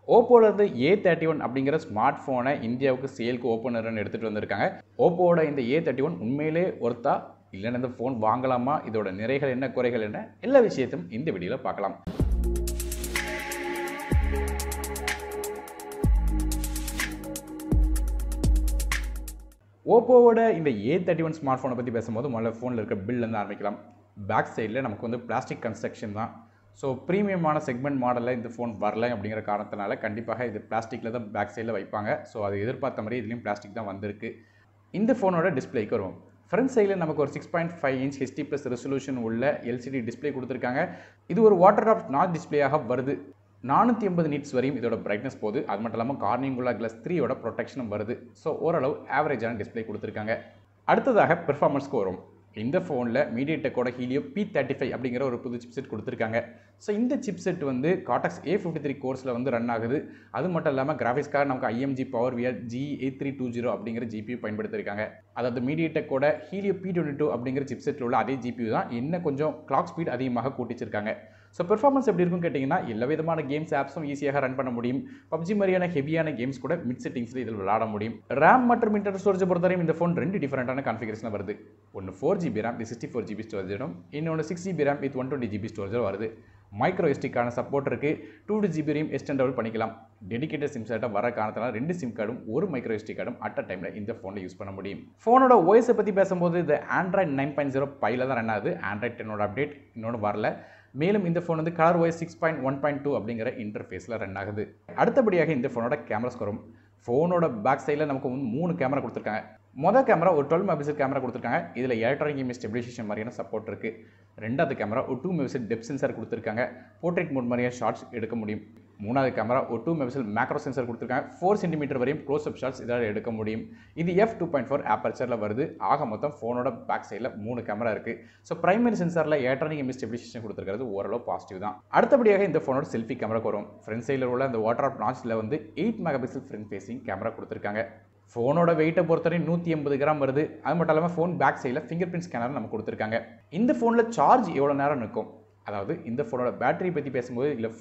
ஓப்போல இருந்து A31 அப்படிங்கிற smart ஃபோனை இந்தியாவுக்கு சேலுக்கு ஓப்போ நிறுவனம் எடுத்துகிட்டு வந்திருக்காங்க. ஓப்போவோட இந்த A31 உண்மையிலே ஒர்த்தா, இல்லைன்னா இந்த ஃபோன் வாங்கலாமா, இதோட நிறைகள் என்ன, குறைகள் என்ன, எல்லா விஷயத்தையும் இந்த வீடியோவில் பார்க்கலாம். ஓப்போவோட இந்த A31 ஸ்மார்ட் ஃபோனை பற்றி பேசும்போது முதல்ல ஃபோனில் இருக்க பில்லேருந்து ஆரம்பிக்கலாம். பேக் சைடில் நமக்கு வந்து பிளாஸ்டிக் கன்ஸ்ட்ரக்ஷன் தான். ஸோ ப்ரீமியமான செக்மெண்ட் மாடலில் இந்த ஃபோன் வரல அப்படிங்கிற காரணத்தினால கண்டிப்பாக இது பிளாஸ்டிக்கில் தான் பேக் சைடில் வைப்பாங்க. ஸோ அது எதிர்பார்த்த மாதிரி இதுலேயும் பிளாஸ்டிக் தான் வந்திருக்கு. இந்த ஃபோனோட டிஸ்பிளேக்கு வருவோம். ஃப்ரண்ட் சைடில் நமக்கு ஒரு 6.5 இன்ச் HD+ ரெசல்யூஷன் உள்ள LCD டிஸ்பிளே கொடுத்துருக்காங்க. இது ஒரு வாட்டர் ட்ராப் நாச் டிஸ்பிளேயாக வருது. 480 நிட்ஸ் வரையும் இதோட பிரைட்னஸ் போகுது. அது மட்டும் இல்லாமல் கார்னிங்குலா கிளாஸ் 3யோட ப்ரொடெக்ஷனும் வருது. ஸோ ஓரளவு ஆவரேஜான டிஸ்பிளே கொடுத்துருக்காங்க. அடுத்ததாக பெர்ஃபார்மன்ஸ்க்கு வரும். இந்த ஃபோனில் மீடியாடெக்கோட ஹீலியோ P35 அப்படிங்கிற ஒரு புது சிப்செட் கொடுத்துருக்காங்க. ஸோ இந்த சிப்செட் வந்து Cortex A53 கோர்ஸில் வந்து ரன் ஆகுது. அது மட்டும் இல்லாமல் கிராஃபிக்ஸ் கார்டு நமக்கு IMG PowerVR G8320 அப்படிங்கிற GPU பயன்படுத்தியிருக்காங்க. அதாவது மீடியாடெக்கோட ஹீலியோ P22 அப்படிங்கிற சிப்செட்டில் உள்ள அதே GPU தான், இன்னும் கொஞ்சம் கிளாக் ஸ்பீட் அதிகமாக கூட்டிச்சிருக்காங்க. ஸோ பெர்ஃபார்மன்ஸ் எப்படி இருக்குன்னு கேட்டிங்கன்னா, எல்லா விதமான கேம்ஸ் ஆப்ஸும் ஈஸியாக ரன் பண்ண முடியும். PUBG மாதிரியான ஹெவியான கேம்ஸ் கூட மிட் செட்டிங்ஸில் இதில் விளாட முடியும். RAM மற்றும் இன்டர்னல் ஸ்டோரேஜ் பொறுத்தவரையும் இந்த ஃபோன் 2 டிஃபரெண்டான கான்ஃபிகரேஷனில் வருது. ஒன்று 4GB RAM வித் 64GB ஸ்டோரேஜும், இன்னொன்று 6GB RAM வித் 120GB ஸ்டோரேஜும் வருது. மைக்ரோ எஸ்டிக்கான சப்போர்ட் இருக்குது. 2GB RAM எக்ஸ்டெண்டபிள் பண்ணிக்கலாம். டெடிகேட்டட் சிம் செட்டாக வர காரணத்தினால 2 சிம் கார்டும் ஒரு மைக்ரோ எஸ்டி கார்டும் அட் அ டைமில் இந்த ஃபோனில் யூஸ் பண்ண முடியும். ஃபோனோட OS பற்றி பேசும்போது இது Android 9.0 Pie தான் ரன் ஆகுது. Android 10ஓட அப்டேட் இன்னொன்று வரல. மேலும் இந்த ஃபோன் வந்து ColorOS 6.1.2 அப்படிங்கிற இன்டர்ஃபேஸில் ரன் ஆகுது. அடுத்தபடியாக இந்த ஃபோனோட கேமராஸ் வரும். ஃபோனோட பேக் சைடில் நமக்கு வந்து 3 கேமரா கொடுத்துருக்காங்க. மொதல் கேமரா ஒரு 12 மெகாபிக்சல் கேமரா கொடுத்துருக்காங்க. இதில் எலக்ட்ரானிக் இமேஜ் ஸ்டெபிலைசேஷன் மாதிரியான சப்போர்ட் இருக்குது. ரெண்டாவது கேமரா ஒரு 2 மெகாபிக்சல் டெப்த் சென்சார் கொடுத்துருக்காங்க. போர்ட்ரேட் மோட் மாதிரியான ஷார்ட்ஸ் எடுக்க முடியும். மூணாவது கேமரா ஒரு 2 மெகாபிக்சல் மேக்ரோ சென்சார் கொடுத்துருக்காங்க. 4 சென்டிமீட்டர் வரையும் க்ளோஸ் அப் ஷாட்ஸ் இதால் எடுக்க முடியும். இது f2.4 ஆப்பர்ச்சரில் வருது. ஆக மொத்தம் ஃபோனோட பேக் சைடில் 3 கேமரா இருக்குது. ஸோ பிரைமரி சென்சாரில் எலக்ட்ரானிக் இமேஜ் ஸ்டெபிலைசேஷன் கொடுத்துருக்கிறது ஓரளவு பாசிட்டிவ் தான். அடுத்தபடியாக இந்த ஃபோனோட செல்ஃபி கேமராக்கு வரும். ஃப்ரண்ட் சைடில் உள்ள அந்த வாட்டர் ஆஃப் நாச்சில் வந்து 8 மெகாபிக்சல் ஃப்ரண்ட் ஃபேசிங் கேமரா கொடுத்துருக்காங்க. ஃபோனோட வெயிட்டை பொறுத்தவரை 180 கிராம் வருது. அது மட்டும் இல்லாமல் ஃபோன் பேக் சைடில் ஃபிங்கர் பிரிண்ட் ஸ்கேனர் நம்ம கொடுத்துருக்காங்க. இந்த ஃபோனில் சார்ஜ் எவ்வளோ நேரம் நிற்கும், அதாவது இந்த ஃபோனோட பேட்டரி பற்றி பேசும்போது இதில்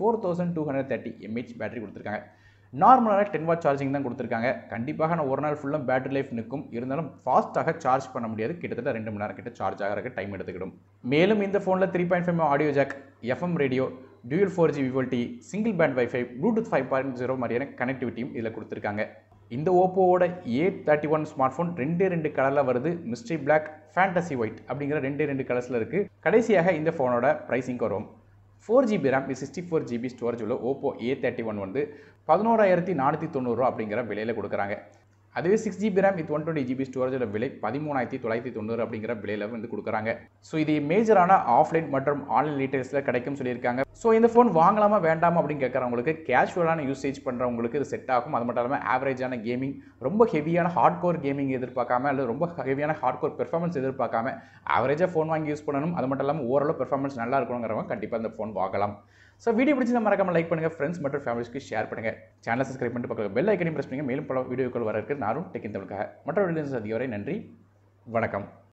4230 mAh பேட்டரி கொடுத்துருக்காங்க. நார்மலான 10 வாட் சார்ஜிங் தான் கொடுத்துருக்காங்க. கண்டிப்பாக நான் ஒரு நாள் ஃபுல்லாக பேட்டரி லைஃப் நிற்கும். இருந்தாலும் ஃபாஸ்ட்டாக சார்ஜ் பண்ண முடியாது. கிட்டத்தட்ட 2 மணி நேரம் கிட்ட சார்ஜ் ஆகிறதுக்கு டைம் எடுத்துக்கிடும். மேலும் இந்த ஃபோனில் 3.5 audio jack, FM radio, dual 4G VoLTE, single band wifi, Bluetooth 5.0 மாதிரியான கனெக்டிவிட்டியும் இதில் கொடுத்துருக்காங்க. இந்த ஓப்போவோட A31 ஸ்மார்ட் ஃபோன் 2 கலரில் வருது. மிஸ்ட்ரி பிளாக், ஃபேண்டசி ஒயிட் அப்படிங்கிற 2 கலர்ஸில் இருக்குது. கடைசியாக இந்த ஃபோனோட ப்ரைஸிங் வரும். 4GB RAM with 64GB storage உள்ள ஓப்போ A31 வந்து 11,490 அப்படிங்கிற விலையில் கொடுக்குறாங்க. அதுவே 6GB RAM வித் 120GB ஸ்டோரேஜோட விலை 13,990 அப்படிங்கிற விலையில் வந்து கொடுக்குறாங்க. ஸோ இது மேஜரான ஆஃப்லைன் மற்றும் ஆன்லைன் ரீட்டைல்ஸில் கிடைக்கும் சொல்லியிருக்காங்க. ஸோ இந்த ஃபோன் வாங்கலாமா வேண்டாமா அப்படின்னு கேட்குறவங்களுக்கு, கேஷுவலான யூசேஜ் பண்ணுறவங்களுக்கு இது செட் ஆகும். அது மட்டும் இல்லாமல் ஆவரேஜான கேமிங், ரொம்ப ஹெவியான ஹார்ட் கோர் கேமிங் எதிர்பார்க்காம, அல்லது ரொம்ப ஹெவியான ஹார்ட் கோர் பெர்ஃபார்மன்ஸ் எதிர்பார்க்காம ஆவரேஜாக ஃபோன் வாங்கி யூஸ் பண்ணணும். அது மட்டும் இல்லாமல் ஓரளவு பெர்ஃபார்மன்ஸ் நல்லா இருக்கணுங்கிறவங்க கண்டிப்பாக இந்த ஃபோன் வாங்கலாம். ஸோ வீடியோ பிடிச்சி மறக்காம லைக் பண்ணுங்கள், ஃப்ரெண்ட்ஸ் மற்றும் ஃபேமிலிஸ்க்கு ஷேர் பண்ணுங்கள். சேனலை சப்ஸ்கிரைப் பண்ணிட்டு பக்கத்தில் பெல் ஐக்கனையும் பிரஸ் பண்ணுங்கள். மேலும் பல வீடியோக்கள் வர இருக்கு. நானும் டெக் இன் தமிழுக்காக மற்ற வீடியோஸ் அதிக வரை நன்றி, வணக்கம்.